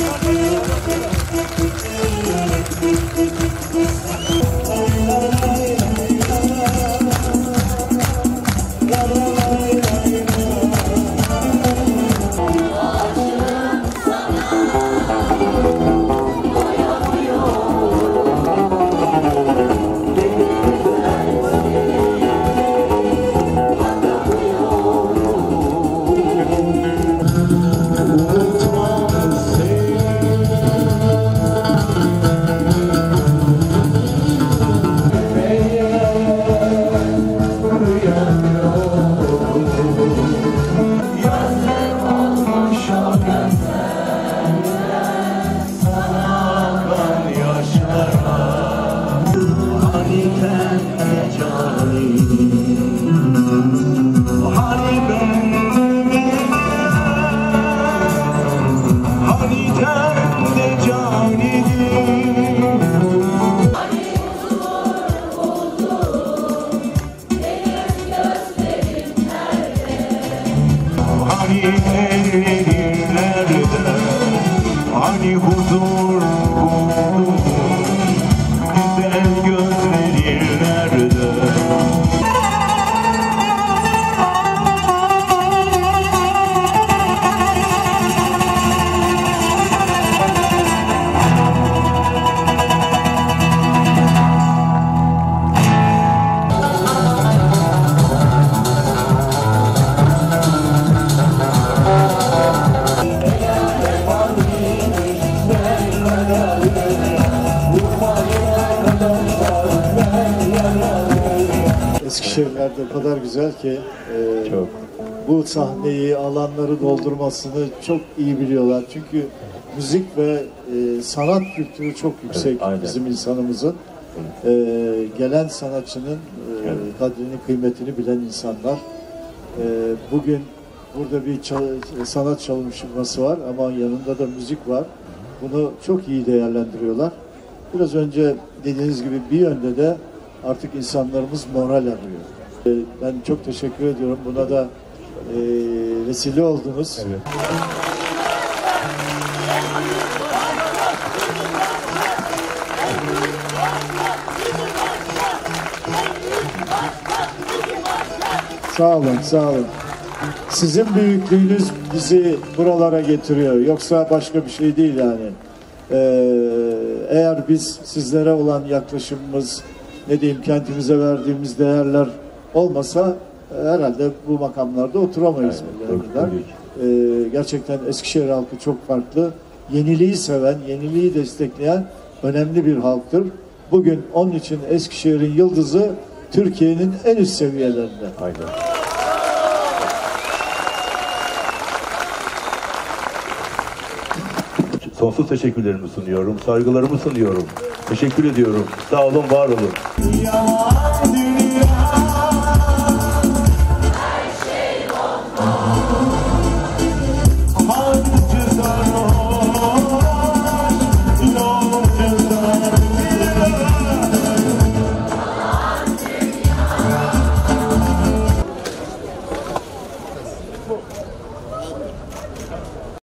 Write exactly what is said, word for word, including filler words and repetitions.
Hani huzur buldum, güzel gözlerin nerede? Eskişehir'lerde o kadar güzel ki e, çok. Bu sahneyi, alanları doldurmasını çok iyi biliyorlar. Çünkü müzik ve e, sanat kültürü çok yüksek, evet, bizim insanımızın. E, gelen sanatçının e, evet. kadrini, kıymetini bilen insanlar. E, bugün burada bir çal sanat çalışması var ama yanında da müzik var. Bunu çok iyi değerlendiriyorlar. Biraz önce dediğiniz gibi bir yönde de artık insanlarımız moral arıyor. Ben çok teşekkür ediyorum. Buna da e, vesile oldunuz. Evet. Sağ olun, sağ olun. Sizin büyüklüğünüz bizi buralara getiriyor. Yoksa başka bir şey değil yani. Ee, eğer biz sizlere olan yaklaşımımız, ne diyeyim, kentimize verdiğimiz değerler olmasa herhalde bu makamlarda oturamayız. Evet, ee, gerçekten Eskişehir halkı çok farklı. Yeniliği seven, yeniliği destekleyen önemli bir halktır. Bugün onun için Eskişehir'in yıldızı Türkiye'nin en üst seviyelerinde. Aynen. Sonsuz teşekkürlerimi sunuyorum, saygılarımı sunuyorum. Teşekkür ediyorum. Sağ olun, var olun. Ya.